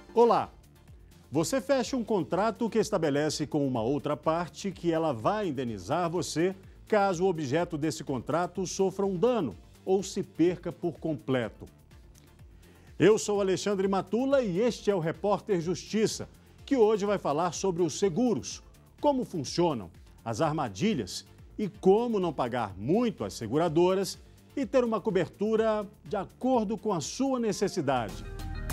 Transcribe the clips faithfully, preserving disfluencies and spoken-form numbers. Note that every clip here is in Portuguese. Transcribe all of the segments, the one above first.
Olá! Você fecha um contrato que estabelece com uma outra parte que ela vai indenizar você caso o objeto desse contrato sofra um dano ou se perca por completo. Eu sou Alexandre Matula e este é o Repórter Justiça, que hoje vai falar sobre os seguros, como funcionam, as armadilhas e como não pagar muito às seguradoras e ter uma cobertura de acordo com a sua necessidade.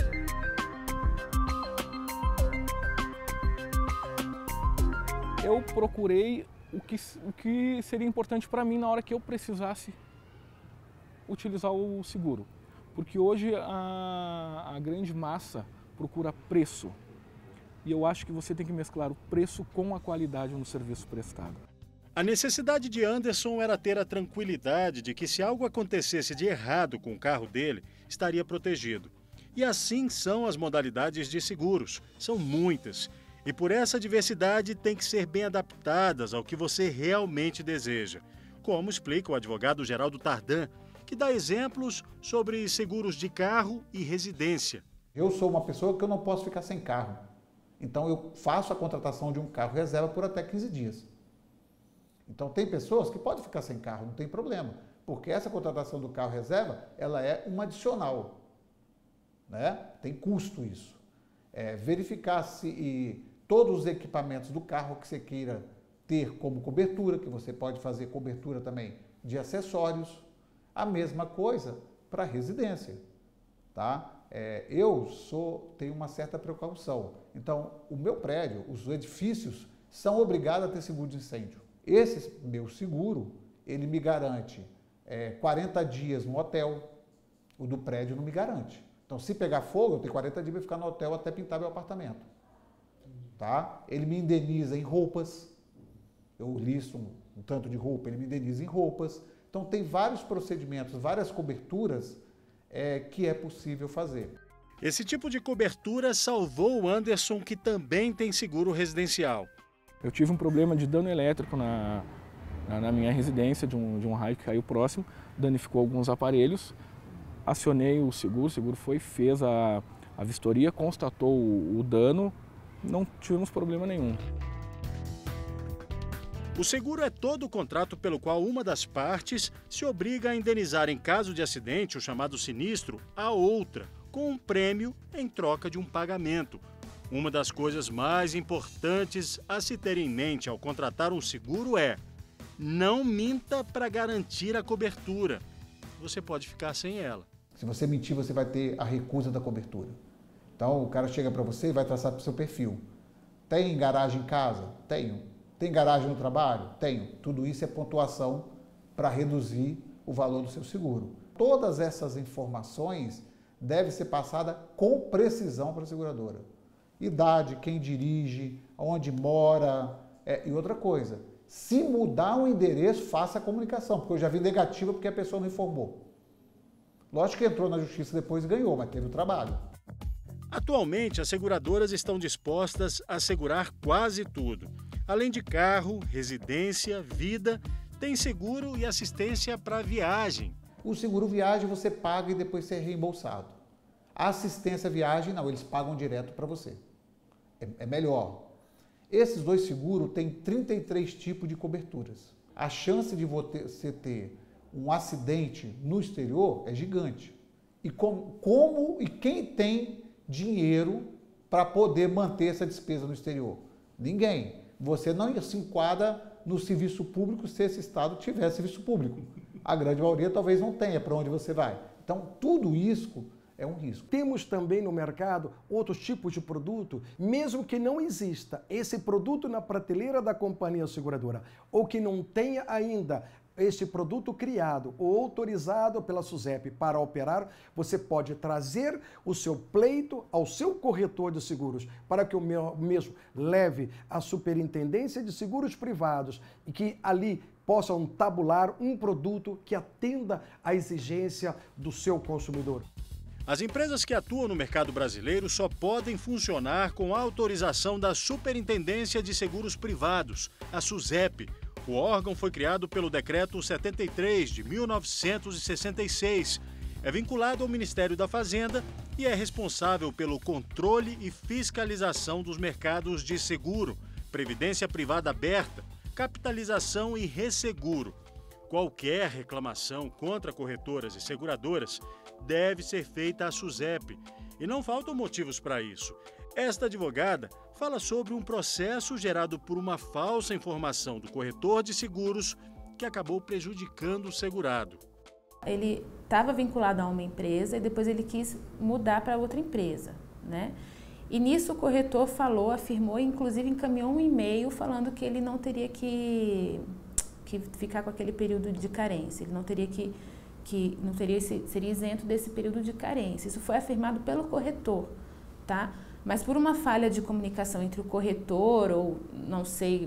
Eu procurei o que, o que seria importante para mim na hora que eu precisasse utilizar o seguro. Porque hoje a, a grande massa procura preço. E eu acho que você tem que mesclar o preço com a qualidade no serviço prestado. A necessidade de Anderson era ter a tranquilidade de que se algo acontecesse de errado com o carro dele, estaria protegido. E assim são as modalidades de seguros. São muitas. E por essa diversidade tem que ser bem adaptadas ao que você realmente deseja. Como explica o advogado Geraldo Tardan, que dá exemplos sobre seguros de carro e residência. Eu sou uma pessoa que eu não posso ficar sem carro. Então eu faço a contratação de um carro reserva por até quinze dias. Então tem pessoas que podem ficar sem carro, não tem problema. Porque essa contratação do carro reserva, ela é uma adicional. Né? Tem custo isso. É, verificar se e, todos os equipamentos do carro que você queira ter como cobertura, que você pode fazer cobertura também de acessórios. A mesma coisa para residência. Tá? É, eu sou, tenho uma certa precaução. Então, o meu prédio, os edifícios, são obrigados a ter seguro de incêndio. Esse meu seguro, ele me garante é, quarenta dias no hotel, o do prédio não me garante. Então, se pegar fogo, eu tenho quarenta dias para ficar no hotel até pintar meu apartamento. Tá? Ele me indeniza em roupas, eu listo um, um tanto de roupa, ele me indeniza em roupas. Então tem vários procedimentos, várias coberturas é, que é possível fazer. Esse tipo de cobertura salvou o Anderson, que também tem seguro residencial. Eu tive um problema de dano elétrico na, na, na minha residência, de um, de um raio que caiu próximo, danificou alguns aparelhos. Acionei o seguro, o seguro foi, fez a, a vistoria, constatou o, o dano, não tivemos problema nenhum. O seguro é todo o contrato pelo qual uma das partes se obriga a indenizar em caso de acidente, o chamado sinistro, a outra, com um prêmio em troca de um pagamento. Uma das coisas mais importantes a se ter em mente ao contratar um seguro é: não minta para garantir a cobertura. Você pode ficar sem ela. Se você mentir, você vai ter a recusa da cobertura. Então o cara chega para você e vai traçar para o seu perfil. Tem garagem em casa? Tenho. Tem garagem no trabalho? Tenho. Tudo isso é pontuação para reduzir o valor do seu seguro. Todas essas informações devem ser passadas com precisão para a seguradora. Idade, quem dirige, onde mora, é, e outra coisa. Se mudar o endereço, faça a comunicação, porque eu já vi negativa porque a pessoa não informou. Lógico que entrou na justiça depois e ganhou, mas teve o trabalho. Atualmente, as seguradoras estão dispostas a assegurar quase tudo. Além de carro, residência, vida, tem seguro e assistência para viagem. O seguro viagem você paga e depois você é reembolsado. A assistência viagem, não, eles pagam direto para você. É, é melhor. Esses dois seguros têm trinta e três tipos de coberturas. A chance de você ter um acidente no exterior é gigante. E como, como e quem tem dinheiro para poder manter essa despesa no exterior? Ninguém. Você não se enquadra no serviço público se esse estado tiver serviço público. A grande maioria talvez não tenha para onde você vai. Então, tudo isso é um risco. Temos também no mercado outros tipos de produto, mesmo que não exista esse produto na prateleira da companhia seguradora, ou que não tenha ainda este produto criado ou autorizado pela SUSEP para operar, você pode trazer o seu pleito ao seu corretor de seguros para que o mesmo leve à Superintendência de Seguros Privados e que ali possam tabular um produto que atenda à exigência do seu consumidor. As empresas que atuam no mercado brasileiro só podem funcionar com a autorização da Superintendência de Seguros Privados, a SUSEP. O órgão foi criado pelo Decreto setenta e três de mil novecentos e sessenta e seis. É vinculado ao Ministério da Fazenda e é responsável pelo controle e fiscalização dos mercados de seguro, previdência privada aberta, capitalização e resseguro. Qualquer reclamação contra corretoras e seguradoras deve ser feita à SUSEP, e não faltam motivos para isso. Esta advogada fala sobre um processo gerado por uma falsa informação do corretor de seguros que acabou prejudicando o segurado. Ele estava vinculado a uma empresa e depois ele quis mudar para outra empresa, né? E nisso o corretor falou, afirmou, inclusive encaminhou um e-mail falando que ele não teria que, que ficar com aquele período de carência, ele não teria que, que não teria esse, seria isento desse período de carência. Isso foi afirmado pelo corretor, tá? Mas por uma falha de comunicação entre o corretor, ou não sei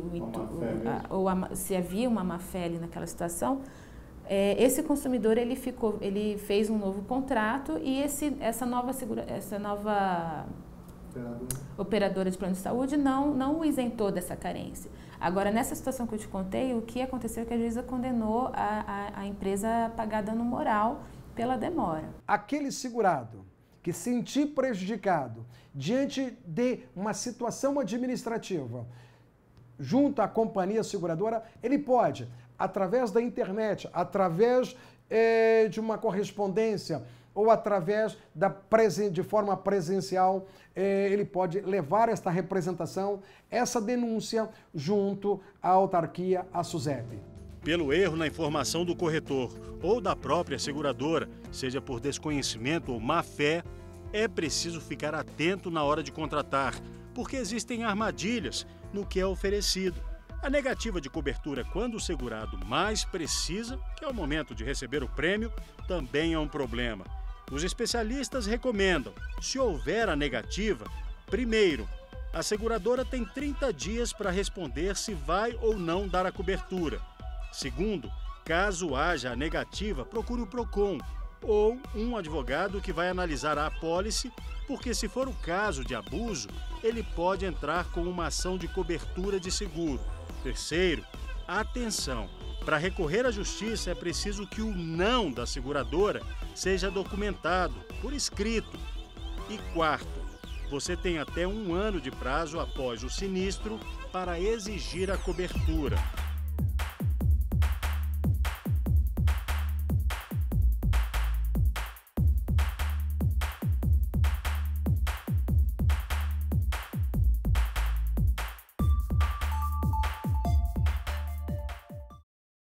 o, ou a, se havia uma má-fé ali naquela situação, é, esse consumidor ele ficou, ele fez um novo contrato e esse, essa nova, segura, essa nova operadora. operadora de plano de saúde não, não o isentou dessa carência. Agora, nessa situação que eu te contei, o que aconteceu é que a juíza condenou a, a, a empresa a pagar dano moral pela demora. Aquele segurado que se sentir prejudicado diante de uma situação administrativa junto à companhia seguradora, ele pode, através da internet, através eh, de uma correspondência ou através da presen de forma presencial, eh, ele pode levar esta representação, essa denúncia junto à autarquia, à SUSEP. Pelo erro na informação do corretor ou da própria seguradora, seja por desconhecimento ou má-fé, é preciso ficar atento na hora de contratar, porque existem armadilhas no que é oferecido. A negativa de cobertura quando o segurado mais precisa, que é o momento de receber o prêmio, também é um problema. Os especialistas recomendam, se houver a negativa, primeiro, a seguradora tem trinta dias para responder se vai ou não dar a cobertura. Segundo, caso haja a negativa, procure o PROCON ou um advogado que vai analisar a apólice, porque se for o caso de abuso, ele pode entrar com uma ação de cobertura de seguro. Terceiro, atenção, para recorrer à justiça é preciso que o não da seguradora seja documentado, por escrito. E quarto, você tem até um ano de prazo após o sinistro para exigir a cobertura.